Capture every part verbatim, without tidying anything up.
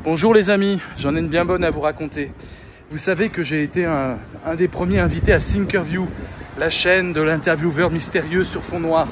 Bonjour les amis, j'en ai une bien bonne à vous raconter. Vous savez que j'ai été un, un des premiers invités à Thinkerview, la chaîne de l'intervieweur mystérieux sur fond noir.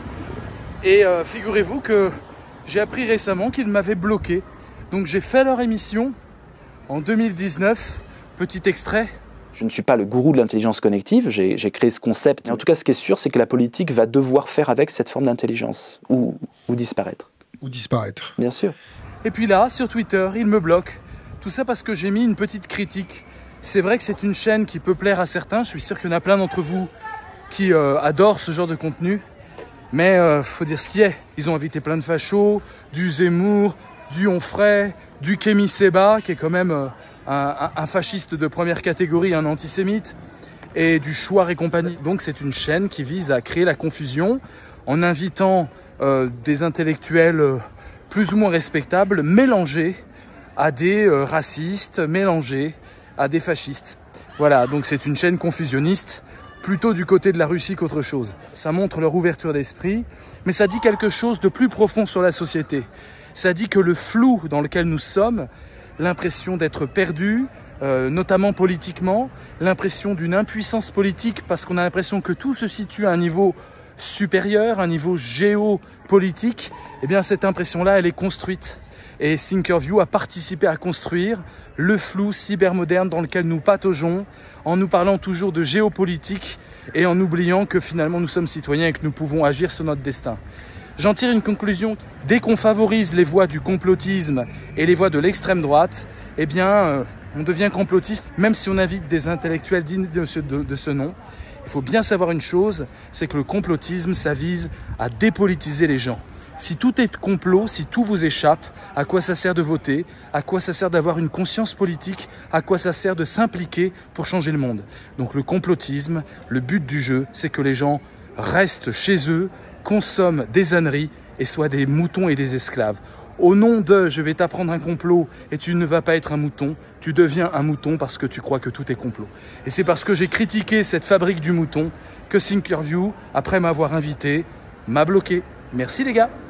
Et euh, figurez-vous que j'ai appris récemment qu'ils m'avaient bloqué. Donc j'ai fait leur émission en deux mille dix-neuf, petit extrait. Je ne suis pas le gourou de l'intelligence connective, j'ai créé ce concept. Et en tout cas, ce qui est sûr, c'est que la politique va devoir faire avec cette forme d'intelligence, ou, ou disparaître. Ou disparaître. Bien sûr. Et puis là, sur Twitter, ils me bloquent. Tout ça parce que j'ai mis une petite critique. C'est vrai que c'est une chaîne qui peut plaire à certains. Je suis sûr qu'il y en a plein d'entre vous qui euh, adorent ce genre de contenu. Mais euh, faut dire ce qui est. Ils ont invité plein de fachos, du Zemmour, du Onfray, du Kémy Séba, qui est quand même euh, un, un fasciste de première catégorie, un antisémite, et du Chouard et compagnie. Donc c'est une chaîne qui vise à créer la confusion en invitant euh, des intellectuels euh, plus ou moins respectables, mélangés à des euh, racistes, mélangés à des fascistes. Voilà, donc c'est une chaîne confusionniste, plutôt du côté de la Russie qu'autre chose. Ça montre leur ouverture d'esprit, mais ça dit quelque chose de plus profond sur la société. Ça dit que le flou dans lequel nous sommes, l'impression d'être perdu, euh, notamment politiquement, l'impression d'une impuissance politique parce qu'on a l'impression que tout se situe à un niveau supérieur, un niveau géopolitique, eh bien cette impression-là, elle est construite. Et Thinkerview a participé à construire le flou cybermoderne dans lequel nous pataugeons, en nous parlant toujours de géopolitique et en oubliant que finalement nous sommes citoyens et que nous pouvons agir sur notre destin. J'en tire une conclusion. Dès qu'on favorise les voies du complotisme et les voies de l'extrême droite, eh bien, euh, on devient complotiste, même si on invite des intellectuels dignes de ce, de, de ce nom. Il faut bien savoir une chose, c'est que le complotisme, ça vise à dépolitiser les gens. Si tout est complot, si tout vous échappe, à quoi ça sert de voter? À quoi ça sert d'avoir une conscience politique? À quoi ça sert de s'impliquer pour changer le monde? Donc le complotisme, le but du jeu, c'est que les gens restent chez eux, consomment des âneries et soient des moutons et des esclaves. Au nom de « je vais t'apprendre un complot et tu ne vas pas être un mouton », tu deviens un mouton parce que tu crois que tout est complot. Et c'est parce que j'ai critiqué cette fabrique du mouton que Thinkerview, après m'avoir invité, m'a bloqué. Merci les gars.